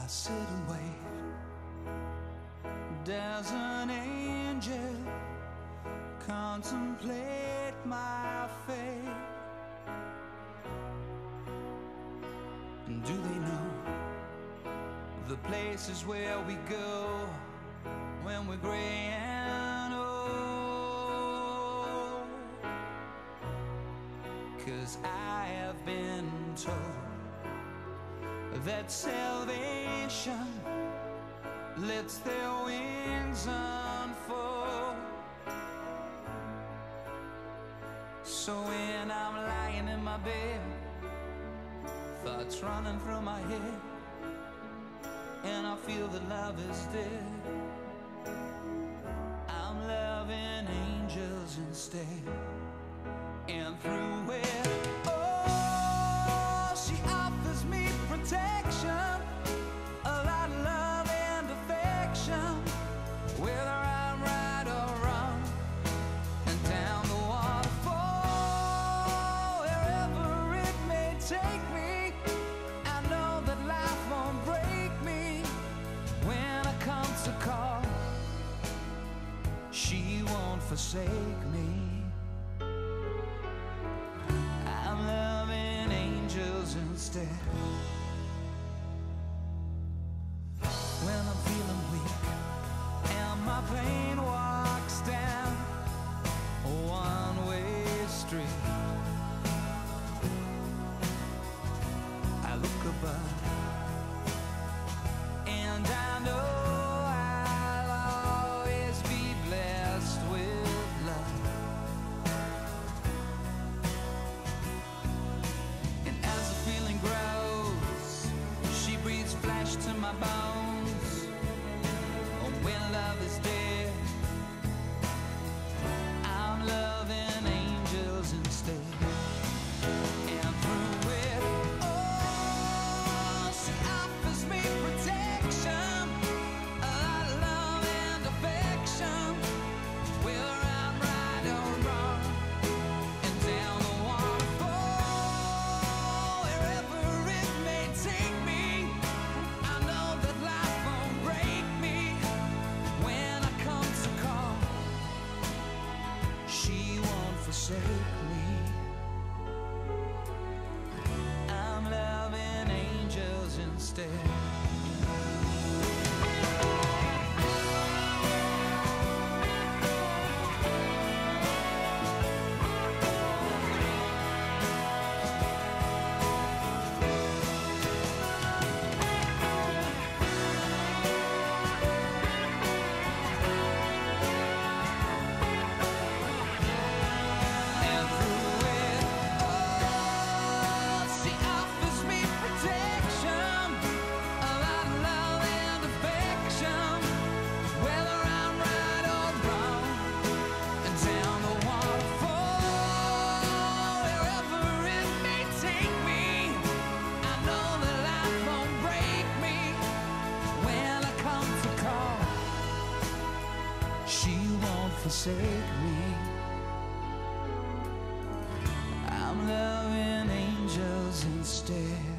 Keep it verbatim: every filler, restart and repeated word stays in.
sit and wait. Does an angel contemplate my fate? And do they know the places where we go when we're gray and old? 'Cause I have been told that salvation lets their wings unfold. So when I'm lying in my bed, thoughts running through my head, and I feel that love is dead, I'm loving angels instead. And through it, oh, she offers me protection, a lot of love and affection, whether I'm right or wrong. And down the waterfall, wherever it may take me, I know that life won't break me. When I come to call, she won't forsake me. I'm loving angels instead. When I'm feeling weak and my pain walks down a one-way street, I look above and I know I'll always be blessed with love. And as the feeling grows, she breathes flesh to my bones. Oh, when love is dead, I'm loving angels instead. And through it, oh, she offers me protection, a lot of love and affection, whether I'm right or wrong. And down the waterfall, wherever it may take me, I know that life won't break me. When I come to call, she won't forsake me. I'm loving angels instead. And through it, oh, she offers me protection, a lot of love and affection, whether I'm right or wrong. And down the waterfall, wherever it may take me, I know that life won't break me. When I come to call, she won't forsake me. I'm loving angels instead.